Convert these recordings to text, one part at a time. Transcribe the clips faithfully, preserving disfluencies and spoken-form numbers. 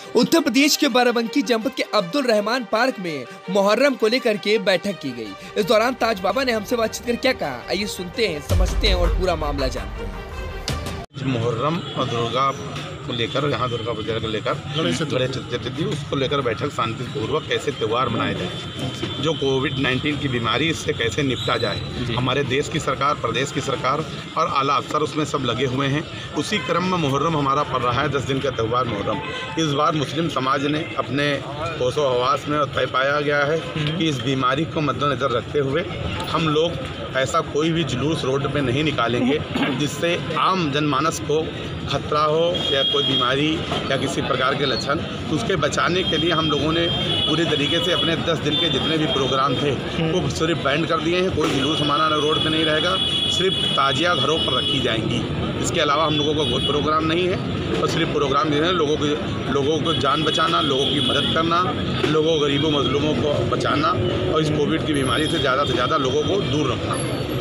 उत्तर प्रदेश के बाराबंकी जनपद के अब्दुल रहमान पार्क में मुहर्रम को लेकर के बैठक की गई। इस दौरान ताज बाबा ने हमसे बातचीत कर क्या कहा, आइए सुनते हैं, समझते हैं और पूरा मामला जानते हैं। मुहर्रम और दुर्गा को लेकर, यहाँ दुर्गा पूजा को लेकर गणेश चतुर्थी उसको लेकर बैठक शांतिपूर्वक कैसे त्यौहार मनाए जाए, जो कोविड नाइन्टीन की बीमारी इससे कैसे निपटा जाए। हमारे देश की सरकार, प्रदेश की सरकार और आला अफसर उसमें सब लगे हुए हैं। उसी क्रम में मुहर्रम हमारा पड़ रहा है, दस दिन का त्यौहार मुहर्रम। इस बार मुस्लिम समाज ने अपने होशो हवास में तय पाया गया है कि इस बीमारी को मद्देनज़र रखते हुए हम लोग ऐसा कोई भी जुलूस रोड पे नहीं निकालेंगे जिससे आम जनमानस को खतरा हो या कोई बीमारी या किसी प्रकार के लक्षण। तो उसके बचाने के लिए हम लोगों ने पूरी तरीके से अपने दस दिन के जितने भी प्रोग्राम थे वो सिर्फ बैंड कर दिए हैं। कोई जुलूस हमारा रोड पे नहीं रहेगा, सिर्फ ताजिया घरों पर रखी जाएंगी। इसके अलावा हम लोगों का कोई प्रोग्राम नहीं है और सिर्फ प्रोग्राम जो है लोगों को लोगों को जान बचाना, लोगों की मदद करना, लोगों गरीबों मजलूमों को बचाना और इस कोविड की बीमारी से ज़्यादा से ज़्यादा लोगों को दूर रखना।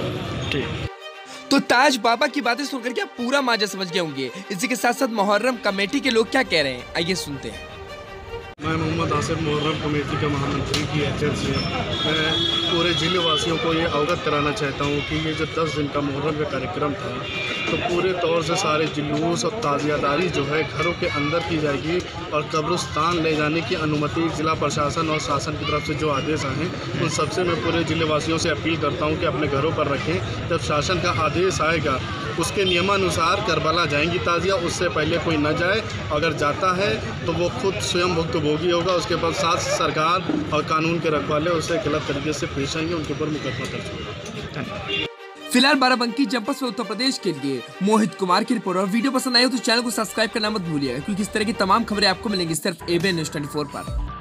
तो ताज बाबा की बातें सुनकर क्या पूरा माजा समझ गए होंगे। इसी के साथ साथ मुहर्रम कमेटी के लोग क्या कह रहे हैं, आइए सुनते हैं। मैं मोहम्मद आसिफ, मुहर्रम कमेटी का महामंत्री की हैसियत से मैं पूरे ज़िले वासियों को ये अवगत कराना चाहता हूँ कि ये जो दस दिन का मुहर्रम का कार्यक्रम था तो पूरे तौर से सारे जुलूस और ताज़ियादारी जो है घरों के अंदर की जाएगी और कब्रिस्तान ले जाने की अनुमति जिला प्रशासन और शासन की तरफ से जो आदेश आए हैं उन सबसे मैं पूरे ज़िले वासियों से अपील करता हूँ कि अपने घरों पर रखें। जब शासन का आदेश आएगा उसके नियमानुसार करबला जाएंगी ताज़िया, उससे पहले कोई न जाए। अगर जाता है तो वो खुद स्वयं भुक्तभोगी होगा। उसके बाद साथ सरकार और कानून के रखवाले उससे गलत तरीके से पेश आएंगे, उनके ऊपर मुकदमा दर्ज होगा। फिलहाल बाराबंकी जनपद से उत्तर प्रदेश के लिए मोहित कुमार की रिपोर्ट। और वीडियो पसंद आई हो तो चैनल को सब्सक्राइब करना मत भूलिएगा, क्योंकि इस तरह की तमाम खबरें आपको मिलेंगी सिर्फ एबीएन न्यूज़ चौबीस पर।